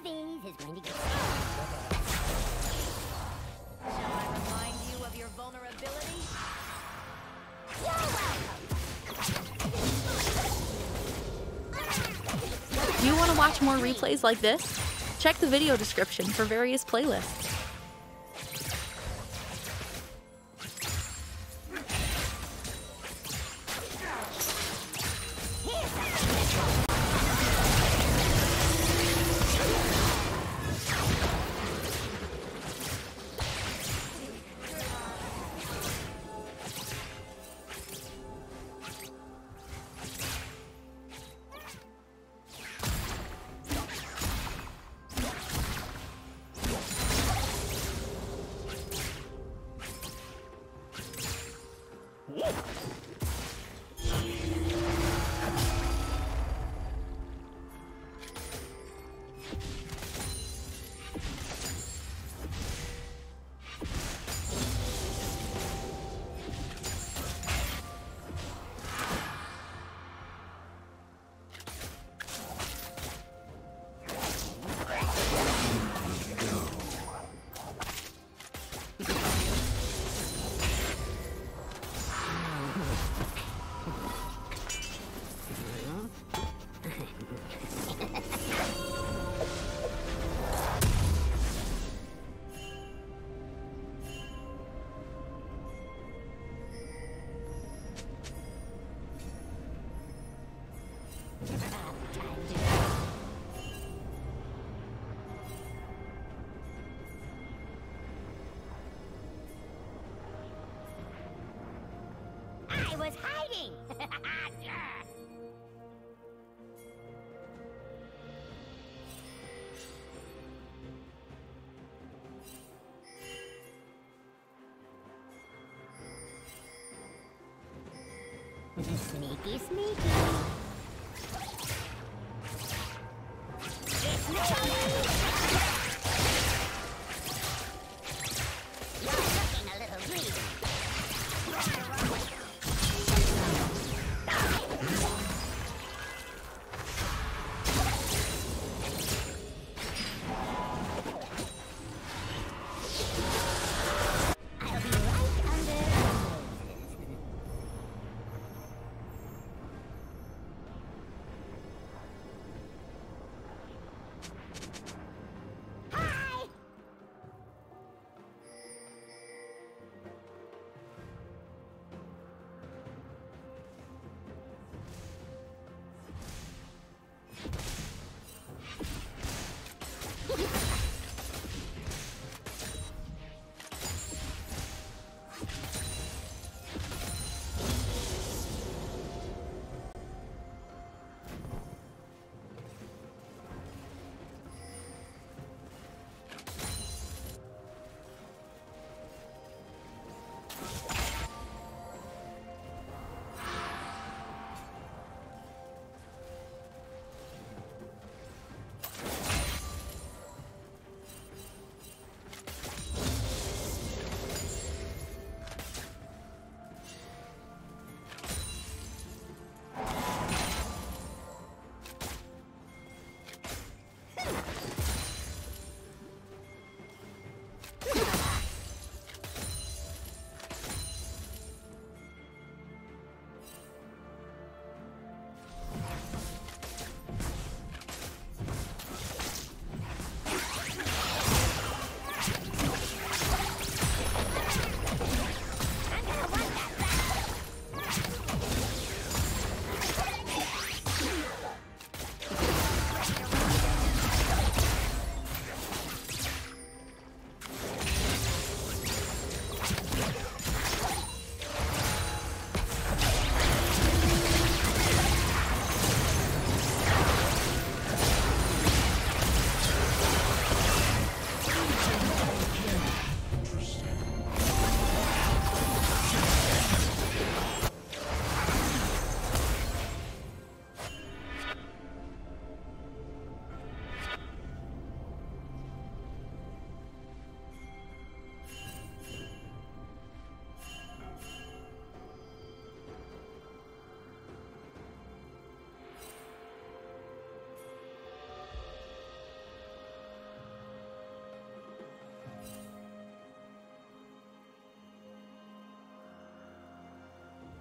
these is going to get... Shall I remind you of your vulnerability? You're welcome! Do you want to watch more replays like this? Check the video description for various playlists. I was hiding! Sneaky, sneaky. It's me! You're looking a little greedy.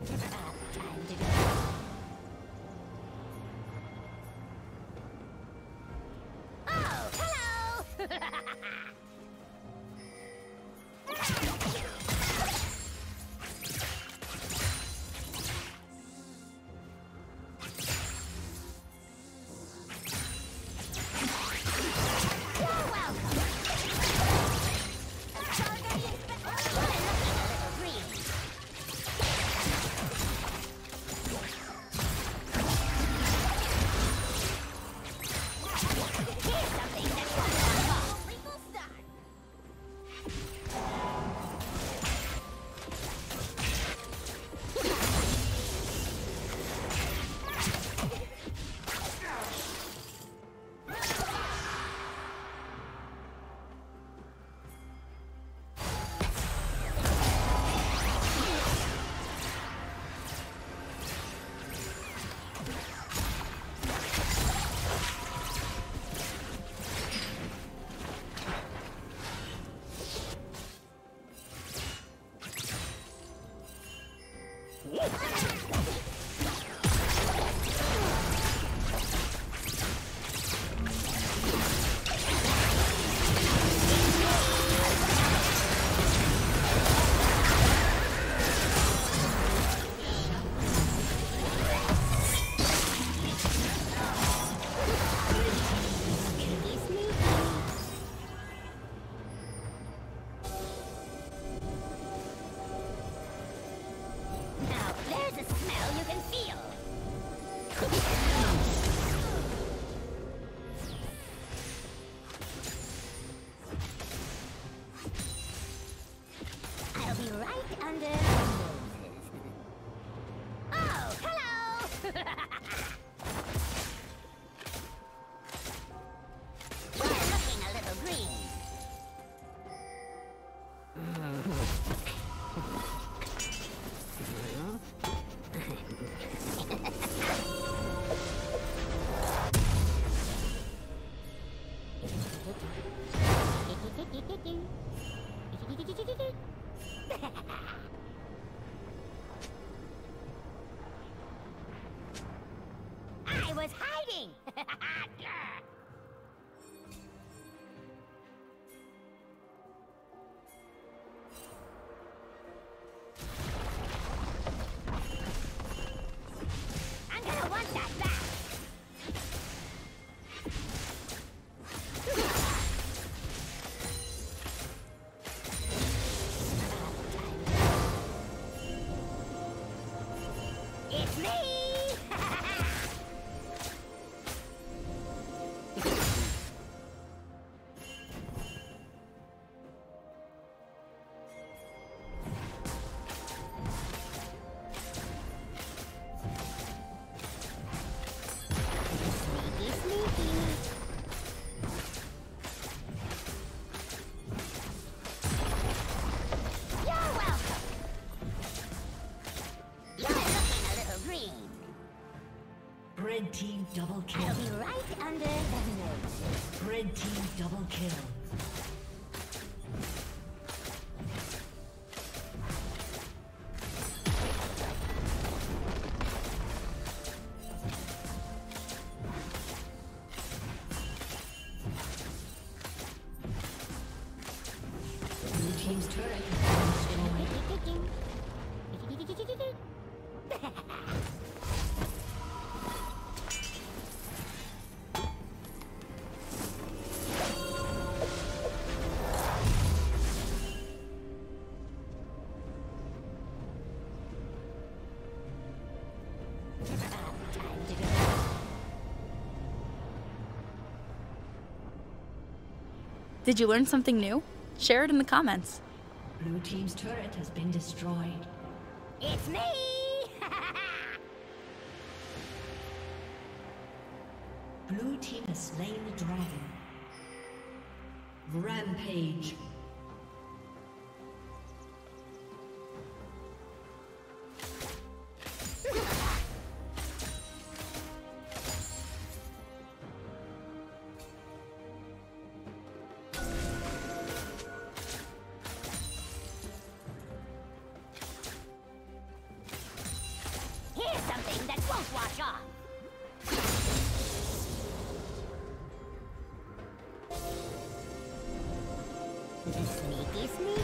Time to go. Oh, hello! You're welcome. I was hiding! I'm gonna want that back! It's me! Red team double kill. I'll be right under the nose. Red team double kill. Blue team's turret has been destroyed. Did you learn something new? Share it in the comments. Blue team's turret has been destroyed. It's me! Blue team has slain the dragon. Rampage. Sneaky, sneaky.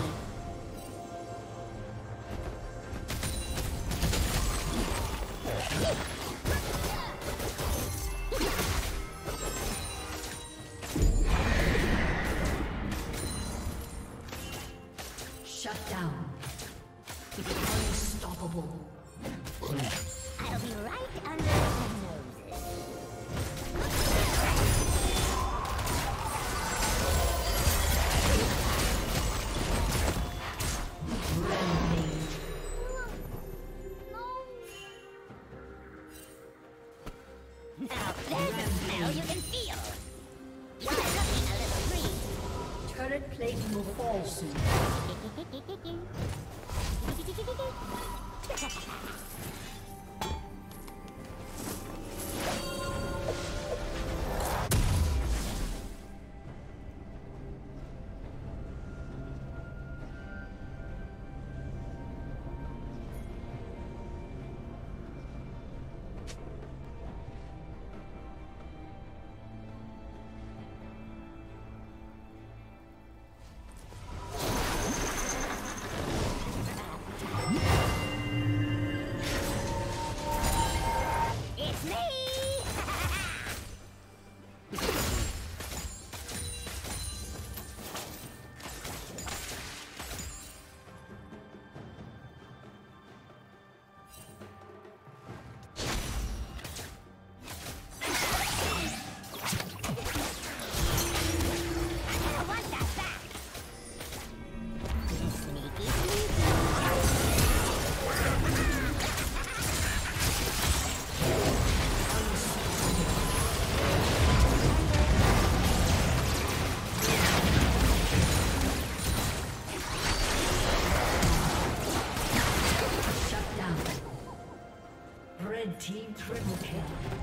Shut down. Unstoppable. I'll be right under the noses. Rampage. Now there's a smell you can feel. You're looking a little green. Turret plate will fall soon. It's me! I want that back. Sneaky, sneaky. Shut down. Red team triple kill.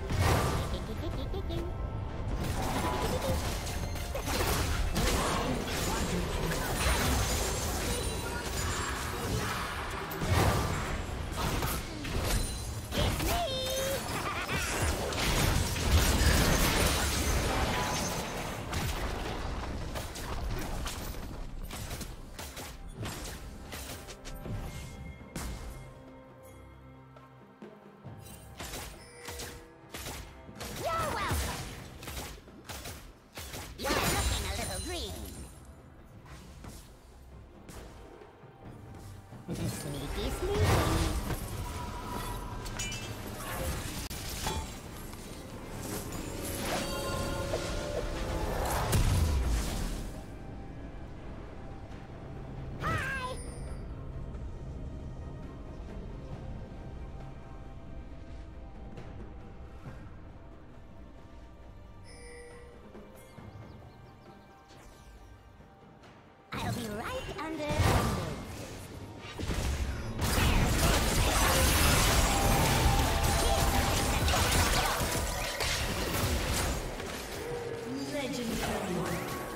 You're welcome. You're looking a little green. Sneaky, sneaky. Hi. I'll be right under the noses. Legendary.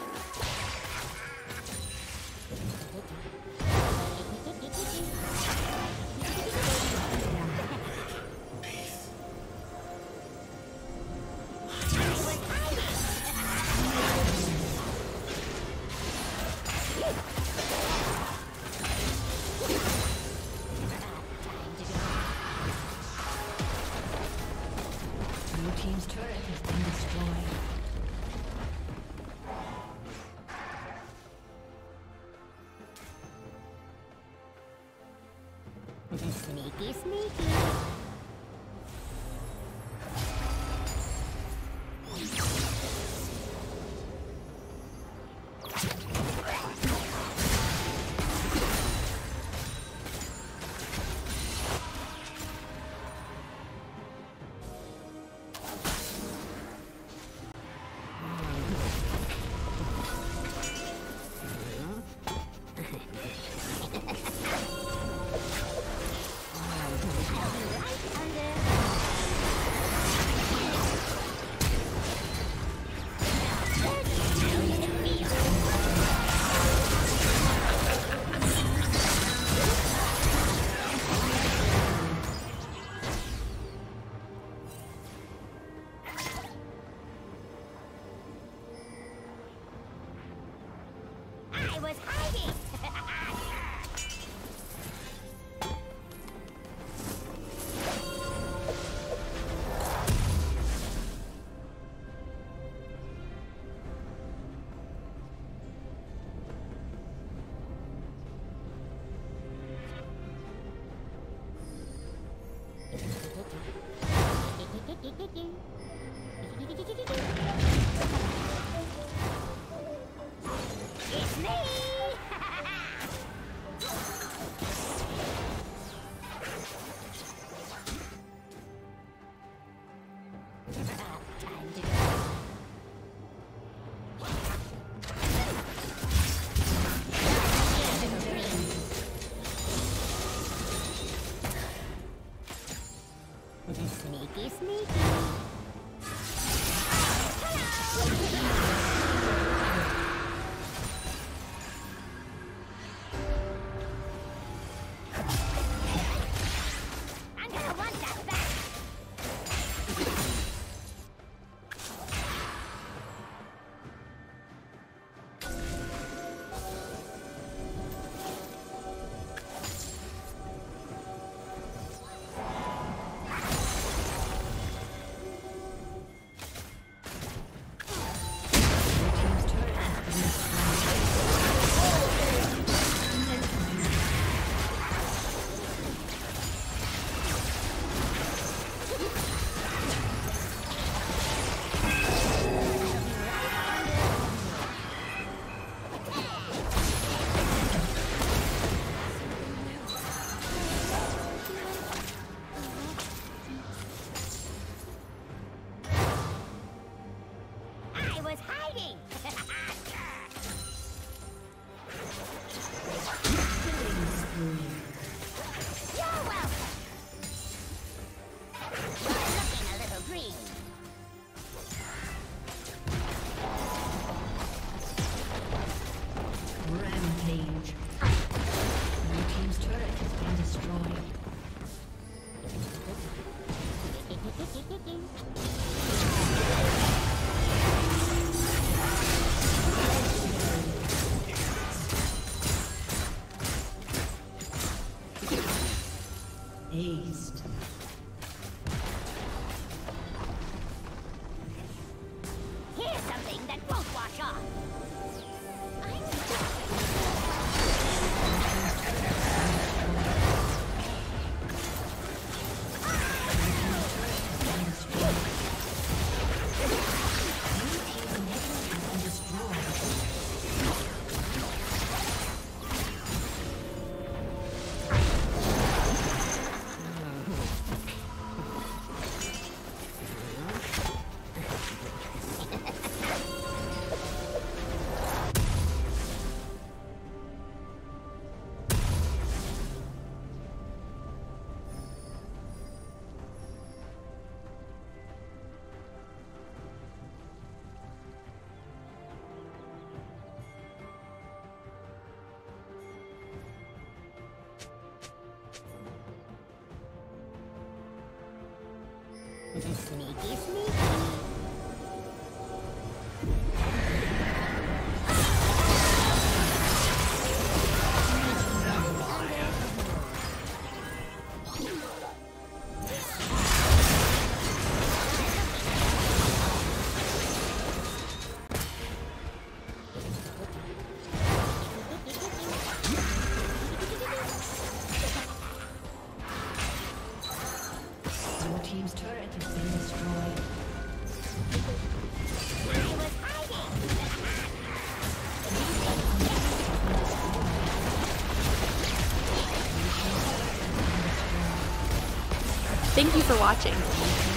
Blue team's turret has been destroyed. Sneaky, sneaky. I'll be I was hiding. It's me! Time to go. Sneaky, sneaky. I'm gonna want that back. I was hiding. You're welcome. You're looking a little green. Rampage. Blue team's turret has been destroyed. Aced. Here's something that won't wash off. Sneaky, sneaky. Blue team's turret has been destroyed. I was hiding. Thank you for watching.